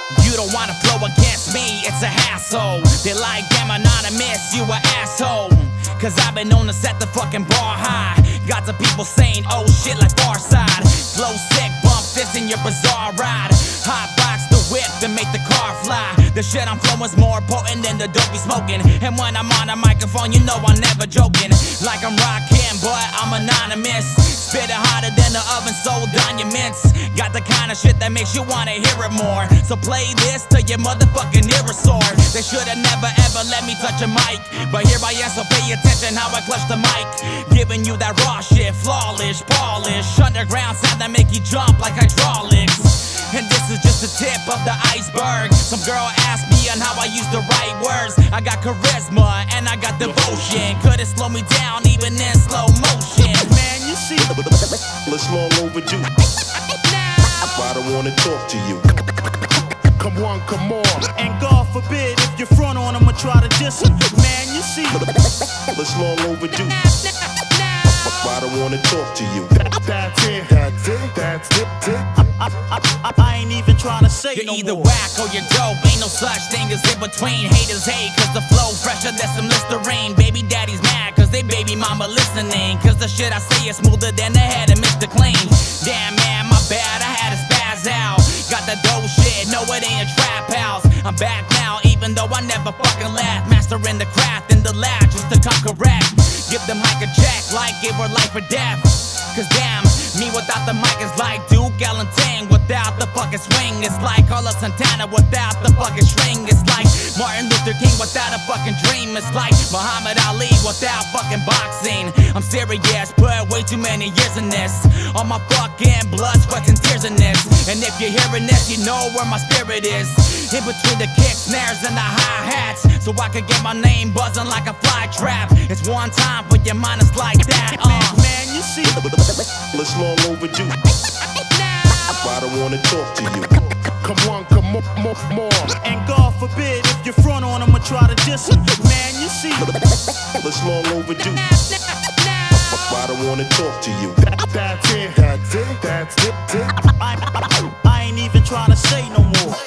You don't wanna flow against me, it's a hassle. They like, damn, anonymous, you a asshole. Cause I've been known to set the fucking bar high. Got the people saying, oh shit, like Farside. Flow sick, bump this in your bizarre ride. Hot box the whip to make the car fly. The shit I'm flowing's more potent than the dope be smoking. And when I'm on a microphone, you know I'm never joking. Like I'm rockin', but I'm anonymous. Spit it hotter than the oven, sold on your mints. Got the kind of shit that makes you wanna hear it more. So play this till your motherfucking ear is sore. They should've never ever let me touch a mic, but here I am, so pay attention how I clutch the mic. Giving you that raw shit, flawless, polish. Underground sound that make you jump like hydraulics. And this is just the tip of the iceberg. Some girl asked me on how I use the right words. I got charisma and I got devotion. Couldn't slow me down even in slow motion. Man, you see, it's long overdue. I don't wanna talk to you. Come on, come on. And God forbid if you front on him or try to diss him. Man, you see, it's long overdue. I don't wanna talk to you. That's it. That's it. That's it. I ain't even trying to say you're no either more. whack or you're dope. Ain't no such thing as in between. Haters hate cause the flow fresher than some Listerine. Baby daddy's mad cause they baby mama listening. Cause the shit I say is smoother than the head of Mr. Clean. Damn man, my bad, I had to spaz out. Got that dope shit, no it ain't a trap house. I'm back now even though I never fucking left. Mastering the craft in the lab just to come correct. Give the mic a check like it were life or death. Cause damn, me without the mic is like Duke Ellington without the fucking swing. It's like Carlos Santana without the fucking string. It's like Martin Luther King without a fucking dream. It's like Muhammad Ali without fucking boxing. I'm serious, put way too many years in this. All my fucking blood, sweat, and tears in this. And if you're hearing this, you know where my spirit is. In between the kick snares and the hi-hats. So I could get my name buzzing like a fly trap. It's one time for your mind, it's like that. Man, you see, it's long overdue. I don't wanna talk to you. Come on, come on, more. and God forbid if you front on him or try to diss him. Man, you see, it's long overdue. I don't wanna talk to you. That's it. That's it. That's it. I ain't even trying to say no more.